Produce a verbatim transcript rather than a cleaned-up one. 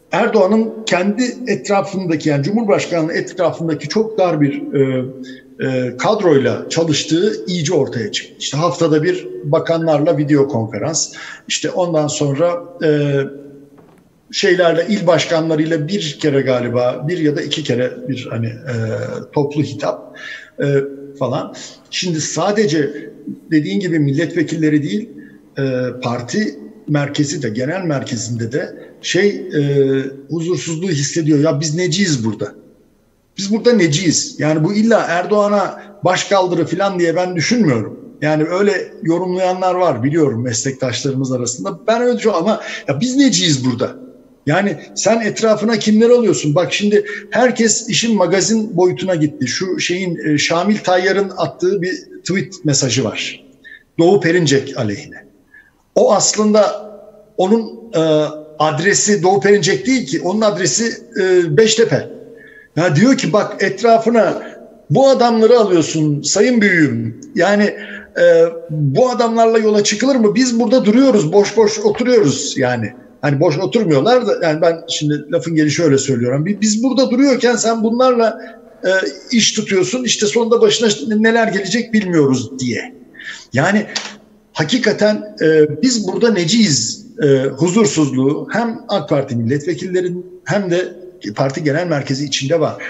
Erdoğan'ın kendi etrafındaki, yani Cumhurbaşkanlığı etrafındaki çok dar bir e, e, kadroyla çalıştığı iyice ortaya çıktı. İşte haftada bir bakanlarla video konferans, işte ondan sonra e, şeylerle, il başkanlarıyla bir kere galiba, bir ya da iki kere bir hani e, toplu hitap e, falan. Şimdi sadece dediğin gibi milletvekilleri değil, e, parti merkezi de, genel merkezinde de şey e, huzursuzluğu hissediyor. Ya biz neciyiz burada? Biz burada neciyiz? Yani bu illa Erdoğan'a başkaldırı falan diye ben düşünmüyorum. Yani öyle yorumlayanlar var, biliyorum, meslektaşlarımız arasında. Ben öyle düşünüyorum ama ya biz neciyiz burada? Yani sen etrafına kimler alıyorsun? Bak şimdi herkes işin magazin boyutuna gitti. Şu şeyin e, Şamil Tayyar'ın attığı bir tweet mesajı var. Doğu Perinçek aleyhine. O aslında onun e, adresi Doğu Perinçek değil ki. Onun adresi e, Beştepe. Ya diyor ki bak, etrafına bu adamları alıyorsun sayın büyüğüm. Yani e, bu adamlarla yola çıkılır mı? Biz burada duruyoruz, boş boş oturuyoruz yani. Hani boş oturmuyorlar da, yani ben şimdi lafın gelişi öyle söylüyorum. Biz burada duruyorken sen bunlarla e, iş tutuyorsun. İşte sonunda başına neler gelecek bilmiyoruz diye. Yani hakikaten e, biz burada neciyiz e, huzursuzluğu hem AK Parti milletvekillerinin hem de parti genel merkezi içinde var.